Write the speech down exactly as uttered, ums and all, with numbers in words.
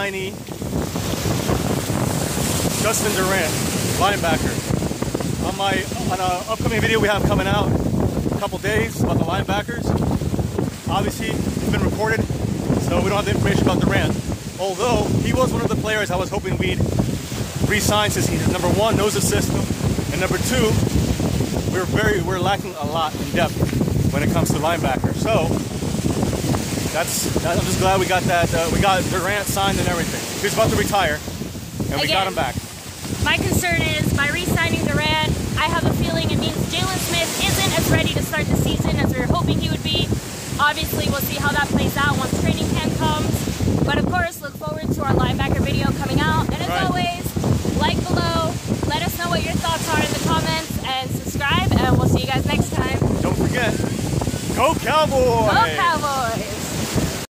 re-signee Justin Durant, linebacker. On my on an upcoming video we have coming out in a couple days about the linebackers. Obviously, it's been reported, so we don't have the information about Durant. Although he was one of the players I was hoping we'd re-sign since he's number one, knows the system, and number two, we're very we're lacking a lot in depth when it comes to linebacker. So that's, that's I'm just glad we got that uh, we got Durant signed and everything. He was about to retire, and we Again, got him back. My concern is by re-signing Durant, I have a feeling it means Jalen Smith isn't as ready to start the season as we were hoping he would be. Obviously, we'll see how that plays out once training camp comes. But of course, look forward to our linebacker video coming out. And as right. always, like below, let us know what your thoughts are in the comments, and subscribe, and we'll see you guys next time. Don't forget, go Cowboys! Go Cowboys!